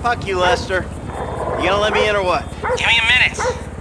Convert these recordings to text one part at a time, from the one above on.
Fuck you, Lester. You gonna let me in or what? Give me a minute.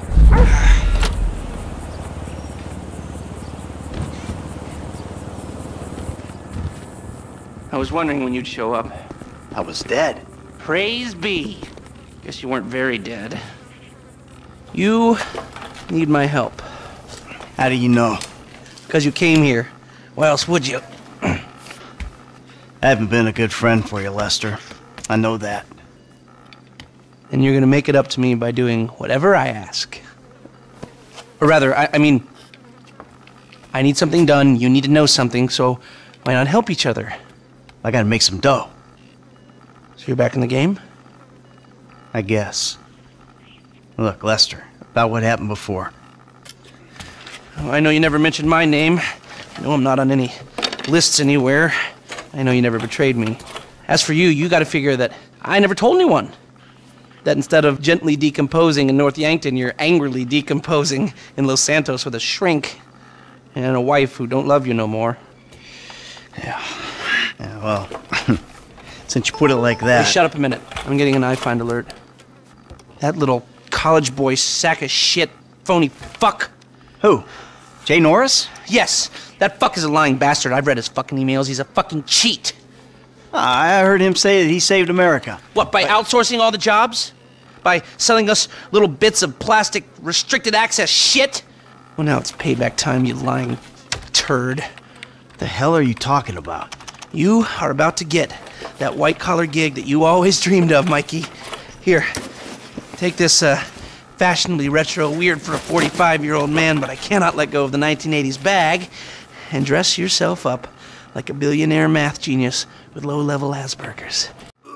I was wondering when you'd show up. I was dead. Praise be. Guess you weren't very dead. You need my help. How do you know? Because you came here. Why else would you? I haven't been a good friend for you, Lester. I know that. And you're gonna make it up to me by doing whatever I ask. Or rather, I mean, I need something done, you need to know something, so why not help each other? I gotta make some dough. So you're back in the game? I guess. Look, Lester, about what happened before. Oh, I know you never mentioned my name. I know I'm not on any lists anywhere. I know you never betrayed me. As for you, you gotta figure that I never told anyone. That instead of gently decomposing in North Yankton, you're angrily decomposing in Los Santos with a shrink and a wife who don't love you no more. Yeah, well, since you put it like that... Hey, shut up a minute. I'm getting an iFind alert. That little college boy sack of shit, phony fuck. Who? Jay Norris? Yes, that fuck is a lying bastard. I've read his fucking emails. He's a fucking cheat. I heard him say that he saved America. What, by outsourcing all the jobs? By selling us little bits of plastic restricted access shit? Well, now it's payback time, you lying turd. What the hell are you talking about? You are about to get that white-collar gig that you always dreamed of, Mikey. Here, take this fashionably retro weird for a 45-year-old man, but I cannot let go of the 1980s bag, and dress yourself up like a billionaire math genius with low-level Asperger's.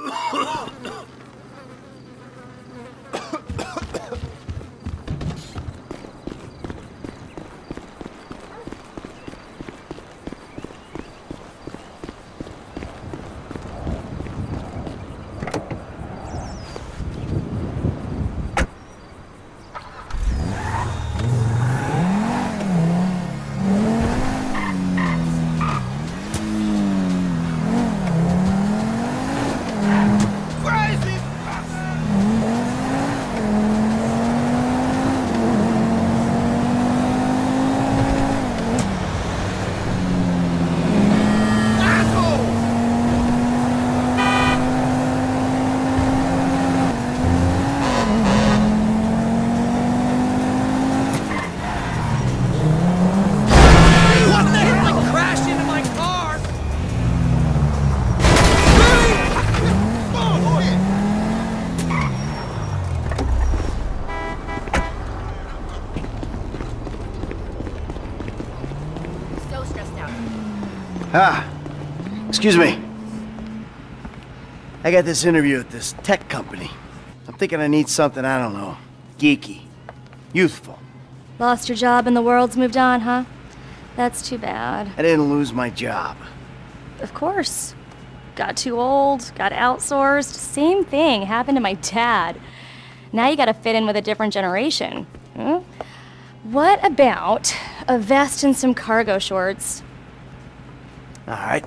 Excuse me. I got this interview at this tech company. I'm thinking I need something, I don't know, geeky, youthful. Lost your job and the world's moved on, huh? That's too bad. I didn't lose my job. Of course. Got too old, got outsourced. Same thing happened to my dad. Now you gotta fit in with a different generation. Hmm? What about a vest and some cargo shorts? All right.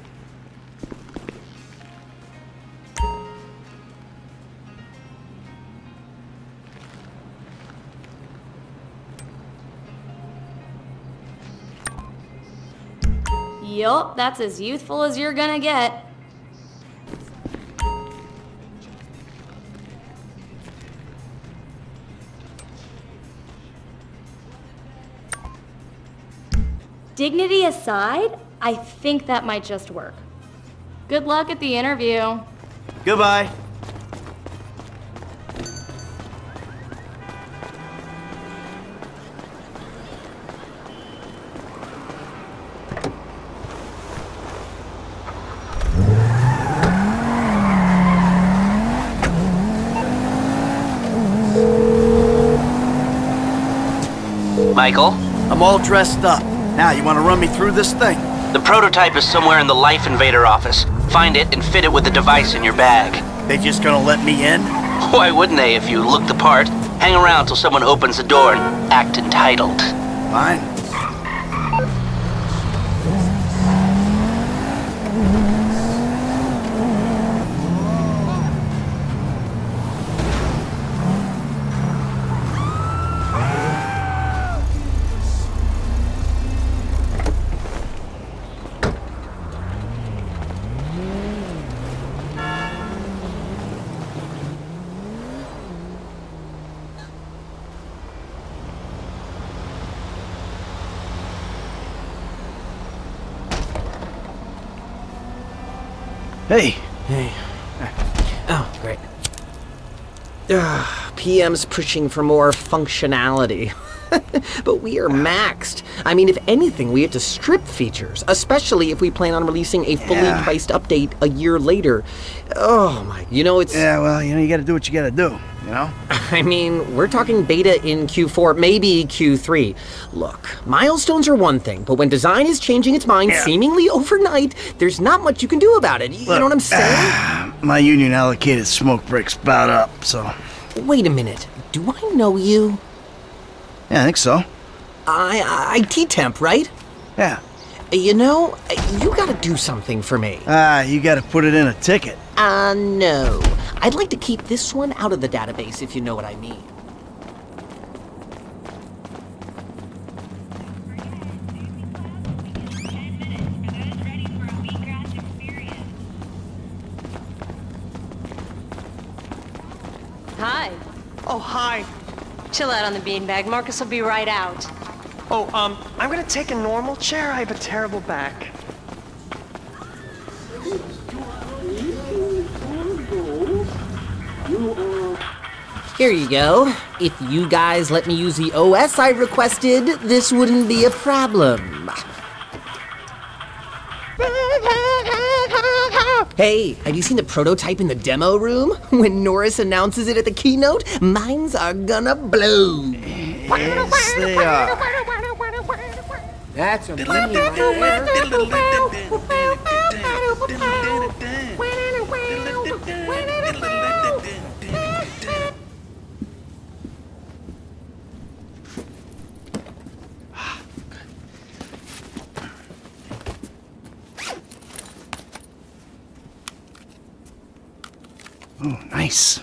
Yup, that's as youthful as you're gonna get. Dignity aside, I think that might just work. Good luck at the interview. Goodbye. Michael? I'm all dressed up. Now, you want to run me through this thing? The prototype is somewhere in the Lifeinvader office. Find it and fit it with the device in your bag. They just gonna let me in? Why wouldn't they if you look the part? Hang around till someone opens the door and act entitled. Fine. Hey. Hey. Oh, great. PM's pushing for more functionality. But we are maxed. I mean, if anything, we have to strip features, especially if we plan on releasing a fully priced update a year later. Oh my, it's... Yeah, well, you gotta do what you gotta do, you know? I mean, we're talking beta in Q4, maybe Q3. Look, milestones are one thing, but when design is changing its mind seemingly overnight, there's not much you can do about it. You know what I'm saying? My union allocated smoke breaks about up, so... Wait a minute. Do I know you? Yeah, I think so. IT temp, right? Yeah. You gotta do something for me. You gotta put it in a ticket. No. I'd like to keep this one out of the database, if you know what I mean. Hi. Oh, hi. Chill out on the beanbag. Marcus will be right out. Oh, I'm gonna take a normal chair. I have a terrible back. Here you go. If you guys let me use the OS I requested, this wouldn't be a problem. Hey, have you seen the prototype in the demo room? When Norris announces it at the keynote, minds are gonna blow. Yes, they are. That's a mini right there. Oh, nice.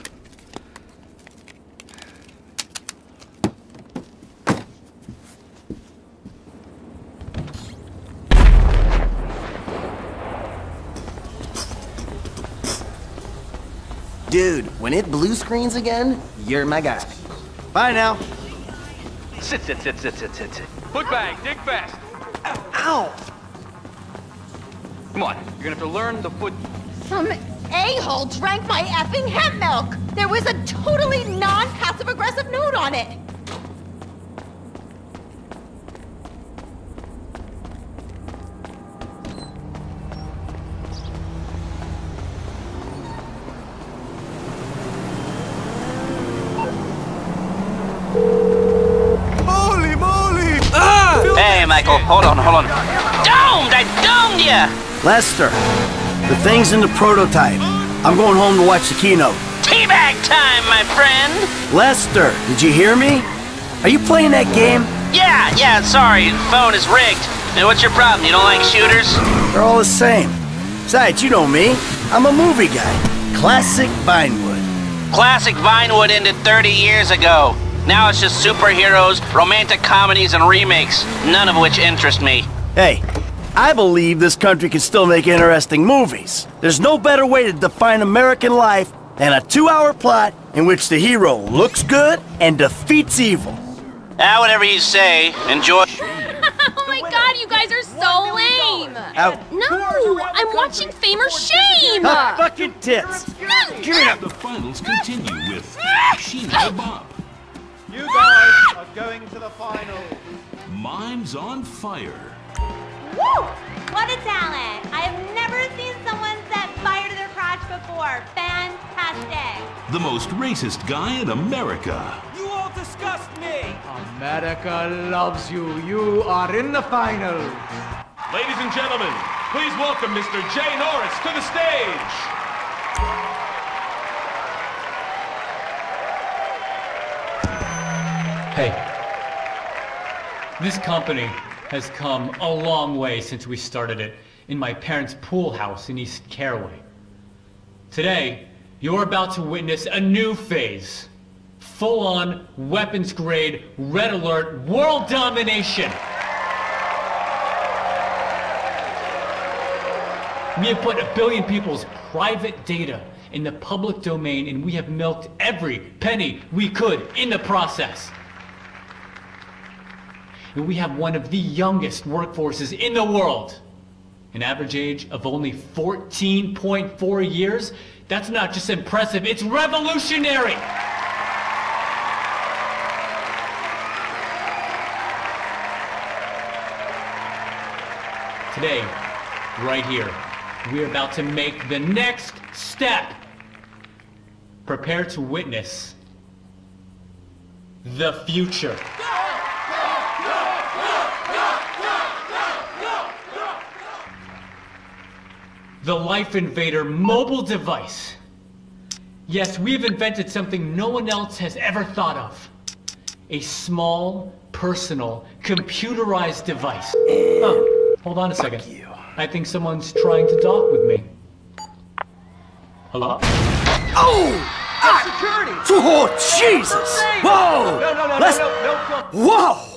Dude, when it blue screens again, you're my guy. Bye now. Sit. Foot bag, dig fast. Ow! Come on, you're gonna have to learn the foot. Some a-hole drank my effing hemp milk! There was a totally non-passive-aggressive note on it! Holy moly! Hey, Michael, hold on. Domed! I domed ya! Lester, the thing's in the prototype. I'm going home to watch the keynote. Teabag time, my friend! Lester, did you hear me? Are you playing that game? Yeah, sorry, phone is rigged. And what's your problem? You don't like shooters? They're all the same. Besides, you know me. I'm a movie guy. Classic Vinewood. Classic Vinewood ended 30 years ago. Now it's just superheroes, romantic comedies, and remakes, none of which interest me. Hey, I believe this country can still make interesting movies. There's no better way to define American life than a 2-hour plot in which the hero looks good and defeats evil. Whatever you say. Enjoy. Oh my god, you guys are so lame! No, I'm watching Fame or Shame! Fucking tits! Give it up! The finals continue with Sheena Bob. You guys are going to the final. Mimes on Fire. Woo! What a talent! I have never seen someone set fire to their crotch before. Fantastic! The most racist guy in America. You all disgust me! America loves you. You are in the final. Ladies and gentlemen, please welcome Mr. Jay Norris to the stage. Hey, this company has come a long way since we started it in my parents' pool house in East Caraway. Today, you're about to witness a new phase. Full-on, weapons-grade, red alert, world domination! We have put 1 billion people's private data in the public domain, and we have milked every penny we could in the process. And we have one of the youngest workforces in the world. An average age of only 14.4 years? That's not just impressive, it's revolutionary! Today, right here, we're about to make the next step. Prepare to witness the future. The Lifeinvader mobile device. Yes, we've invented something no one else has ever thought of. A small, personal, computerized device. Oh, hold on a second. I think someone's trying to talk with me. Hello? Oh! Security! Oh, Jesus! Whoa! No. Whoa!